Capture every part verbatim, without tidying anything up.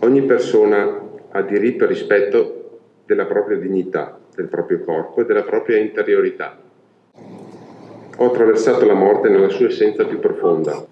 Ogni persona ha diritto al rispetto della propria dignità, del proprio corpo e della propria interiorità. Ho attraversato la morte nella sua essenza più profonda.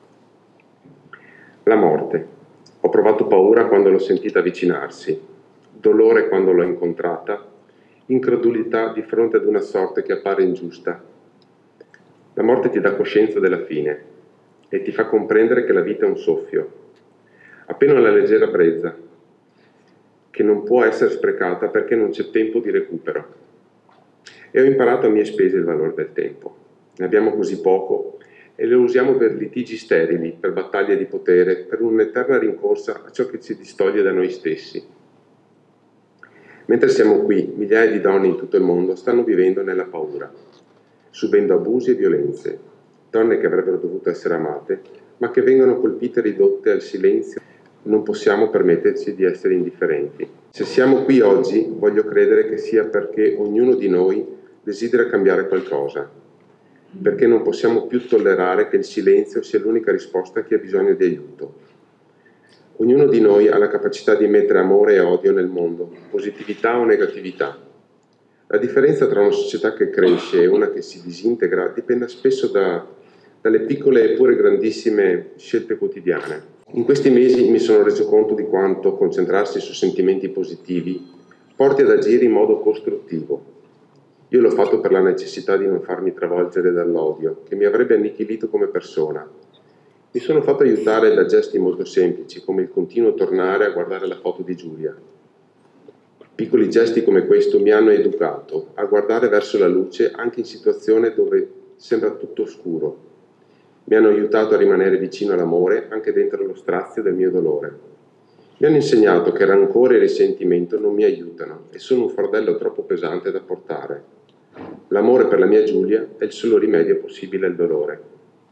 La morte. Ho provato paura quando l'ho sentita avvicinarsi, dolore quando l'ho incontrata, incredulità di fronte ad una sorte che appare ingiusta. La morte ti dà coscienza della fine e ti fa comprendere che la vita è un soffio, appena una leggera brezza, che non può essere sprecata perché non c'è tempo di recupero. E ho imparato a mie spese il valore del tempo. Ne abbiamo così poco e lo usiamo per litigi sterili, per battaglie di potere, per un'eterna rincorsa a ciò che ci distoglie da noi stessi. Mentre siamo qui, migliaia di donne in tutto il mondo stanno vivendo nella paura, subendo abusi e violenze, donne che avrebbero dovuto essere amate, ma che vengono colpite e ridotte al silenzio. Non possiamo permetterci di essere indifferenti. Se siamo qui oggi, voglio credere che sia perché ognuno di noi desidera cambiare qualcosa, perché non possiamo più tollerare che il silenzio sia l'unica risposta a chi ha bisogno di aiuto. Ognuno di noi ha la capacità di mettere amore e odio nel mondo, positività o negatività. La differenza tra una società che cresce e una che si disintegra dipende spesso da, dalle piccole eppure grandissime scelte quotidiane. In questi mesi mi sono reso conto di quanto concentrarsi su sentimenti positivi porti ad agire in modo costruttivo. Io l'ho fatto per la necessità di non farmi travolgere dall'odio, che mi avrebbe annichilito come persona. Mi sono fatto aiutare da gesti molto semplici, come il continuo tornare a guardare la foto di Giulia. Piccoli gesti come questo mi hanno educato a guardare verso la luce anche in situazioni dove sembra tutto oscuro. Mi hanno aiutato a rimanere vicino all'amore anche dentro lo strazio del mio dolore. Mi hanno insegnato che rancore e risentimento non mi aiutano e sono un fardello troppo pesante da portare. L'amore per la mia Giulia è il solo rimedio possibile al dolore.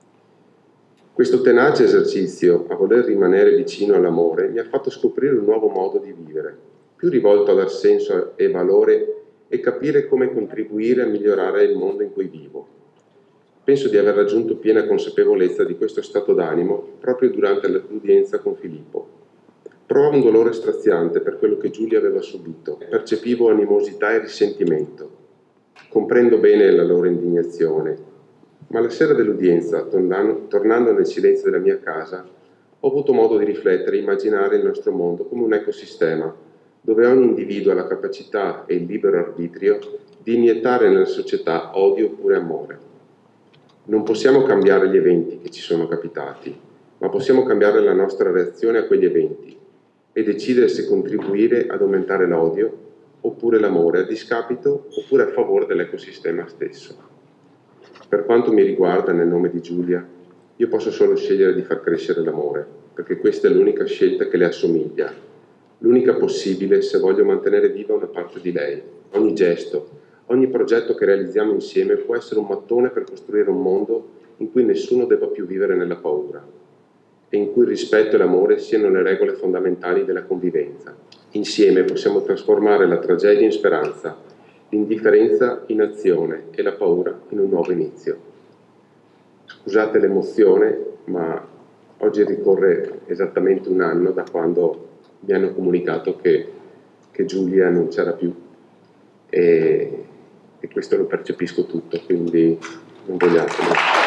Questo tenace esercizio a voler rimanere vicino all'amore mi ha fatto scoprire un nuovo modo di vivere, più rivolto a dar senso e valore e capire come contribuire a migliorare il mondo in cui vivo. Penso di aver raggiunto piena consapevolezza di questo stato d'animo proprio durante l'udienza con Filippo. Provavo un dolore straziante per quello che Giulia aveva subito, percepivo animosità e risentimento. Comprendo bene la loro indignazione, ma la sera dell'udienza, tornando nel silenzio della mia casa, ho avuto modo di riflettere e immaginare il nostro mondo come un ecosistema, dove ogni individuo ha la capacità e il libero arbitrio di iniettare nella società odio oppure amore. Non possiamo cambiare gli eventi che ci sono capitati, ma possiamo cambiare la nostra reazione a quegli eventi e decidere se contribuire ad aumentare l'odio oppure l'amore a discapito oppure a favore dell'ecosistema stesso. Per quanto mi riguarda, nel nome di Giulia, io posso solo scegliere di far crescere l'amore, perché questa è l'unica scelta che le assomiglia, l'unica possibile se voglio mantenere viva una parte di lei. Ogni gesto, ogni progetto che realizziamo insieme può essere un mattone per costruire un mondo in cui nessuno debba più vivere nella paura e in cui il rispetto e l'amore siano le regole fondamentali della convivenza. Insieme possiamo trasformare la tragedia in speranza, l'indifferenza in azione e la paura in un nuovo inizio. Scusate l'emozione, ma oggi ricorre esattamente un anno da quando mi hanno comunicato che, che Giulia non c'era più e, e questo lo percepisco tutto, quindi non vogliatelo.